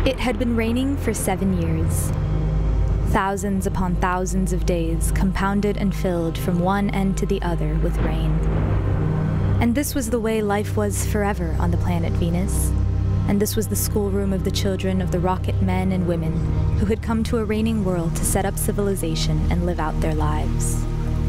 It had been raining for 7 years. Thousands upon thousands of days compounded and filled from one end to the other with rain. And this was the way life was forever on the planet Venus. And this was the schoolroom of the children of the rocket men and women who had come to a raining world to set up civilization and live out their lives.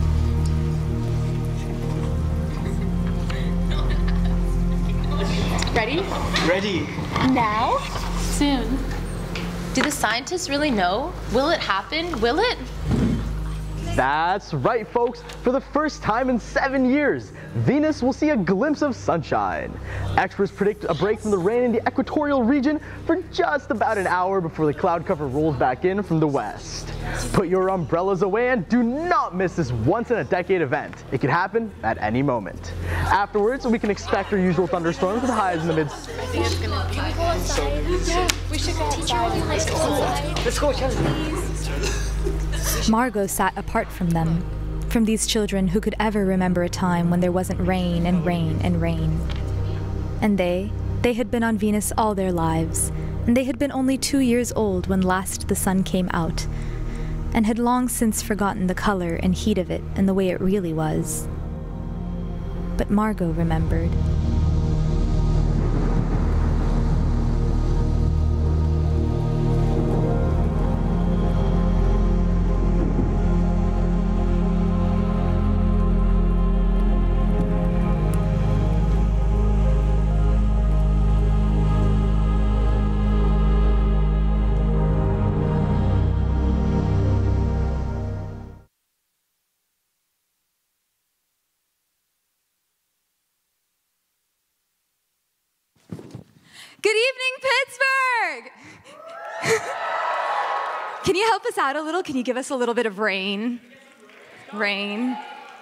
Ready? Ready. Now? Soon. Do the scientists really know? Will it happen? Will it? That's right, folks. For the first time in 7 years, Venus will see a glimpse of sunshine. Experts predict a break from the rain in the equatorial region for just about an hour before the cloud cover rolls back in from the west. Put your umbrellas away and do not miss this once-in-a-decade event. It could happen at any moment. Afterwards, we can expect our usual thunderstorms with highs in the mid. I think it's gonna be. Can we go outside? Yeah, we should go outside. Let's go, Margot sat apart from them, from these children who could ever remember a time when there wasn't rain and rain and rain. And they had been on Venus all their lives, and they had been only 2 years old when last the sun came out, and had long since forgotten the color and heat of it and the way it really was. But Margot remembered. Good evening, Pittsburgh! Can you help us out a little? Can you give us a little bit of rain? Rain.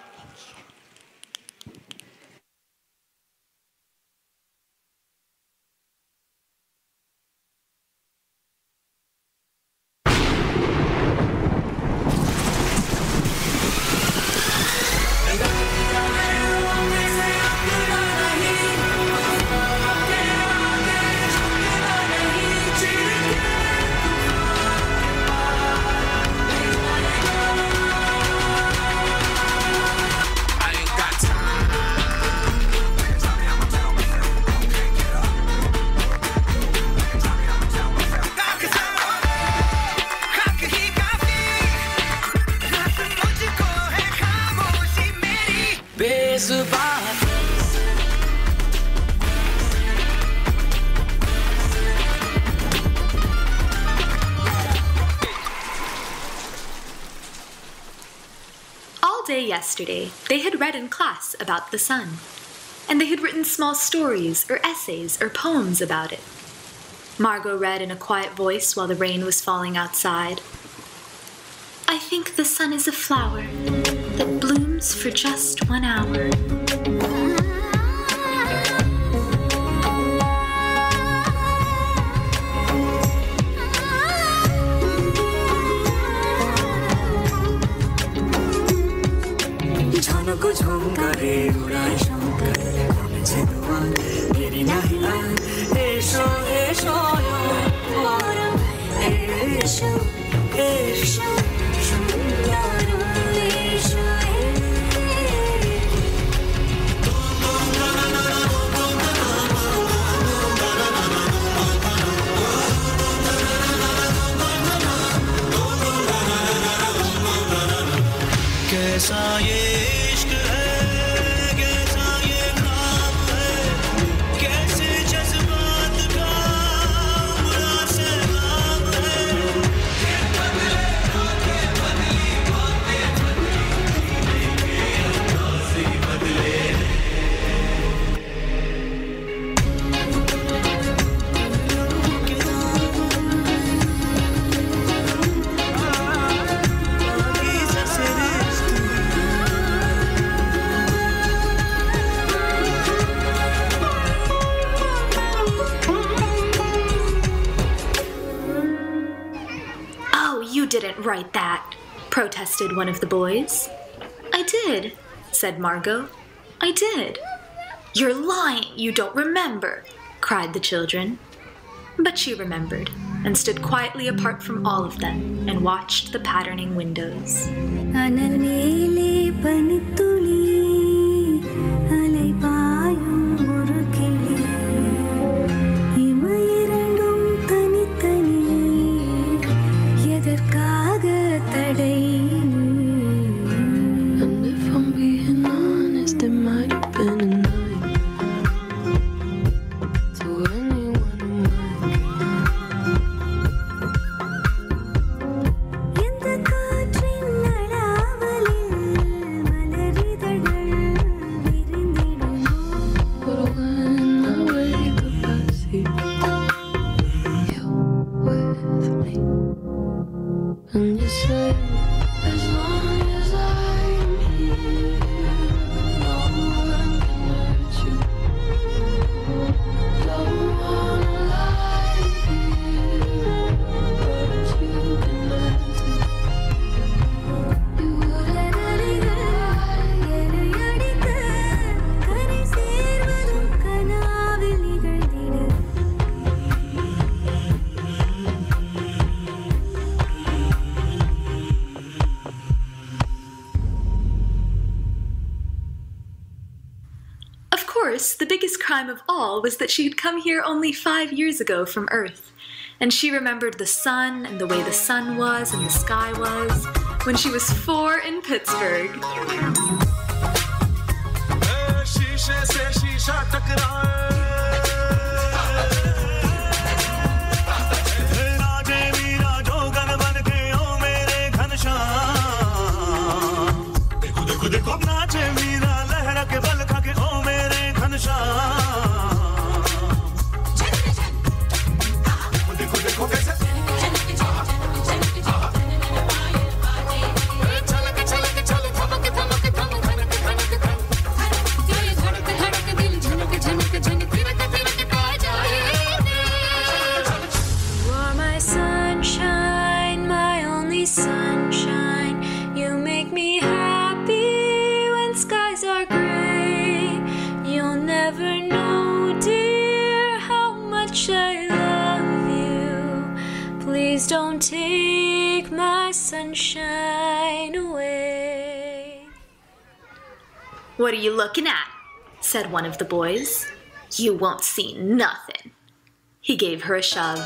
All day yesterday, they had read in class about the sun, and they had written small stories or essays or poems about it. Margot read in a quiet voice while the rain was falling outside. I think the sun is a flower that blooms for just 1 hour. को झोंकारे उड़ाए शंकर मुझे दुआ मेरी नहीं ऐशो ऐशो और ऐशो ऐशो कैसा ये इश्क है कैसा ये ख्वाब है कैसे जज्बात का बुरा सैलाब है ये बदले रोके बदली बातें बदली अंदाज़ी बदले You didn't write that, protested one of the boys. I did, said Margot. I did. You're lying, you don't remember, cried the children. But she remembered. and stood quietly apart from all of them and watched the patterning windows. The biggest crime of all was that she had come here only 5 years ago from Earth, and she remembered the sun and the way the sun was and the sky was when she was 4 in Pittsburgh. Please don't take my sunshine away. What are you looking at? Said one of the boys. You won't see nothing. He gave her a shove.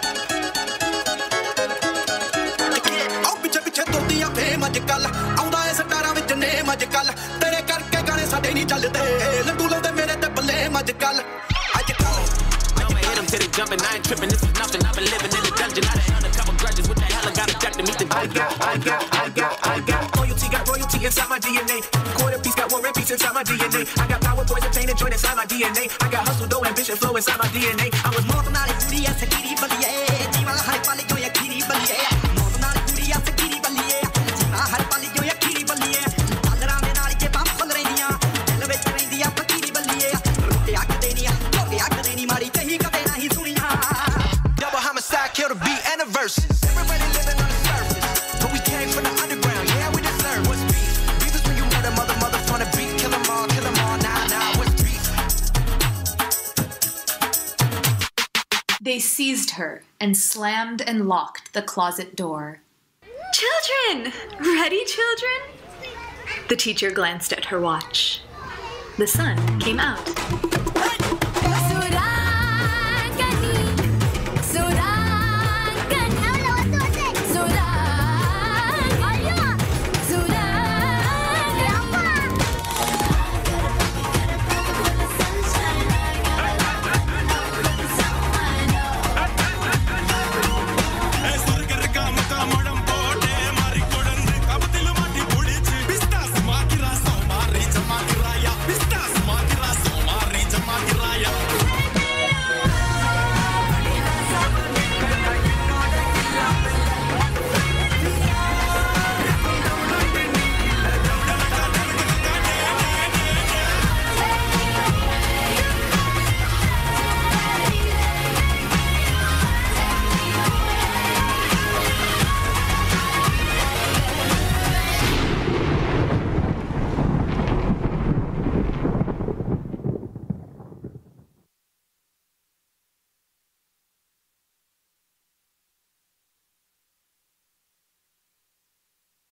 Jumping, I ain't tripping, this is nothing. I've been living in the dungeon. I done a couple grudges. What the hell I gotta jack to meet the I got loyalty, got royalty inside my DNA. Quarter piece got war and peace inside my DNA. I got power, poison, pain, and joy inside my DNA. I got hustle, though, ambition, flow inside my DNA. I was more than a foodie, as a kitty, but yeah. Jima had pali joya kitty, but yeah. More than a foodie, as a kitty, but yeah. Jima had pali joya kitty, but yeah. Alra me naali ke pam khol rahiya. Dil vich rehdiya pakiri, but yeah. Rote akadeniya, loke akadeni mari kahi kade nahi suniya. Double homicide, kill the beat and the verses. Everybody living on the surface, but we came from the underground. Yeah, we deserve what's beef. Beef is when you murder mother from the beat. Kill them all, nah, what's beef? They seized her and slammed and locked the closet door. Children! Ready, children? The teacher glanced at her watch. The sun came out.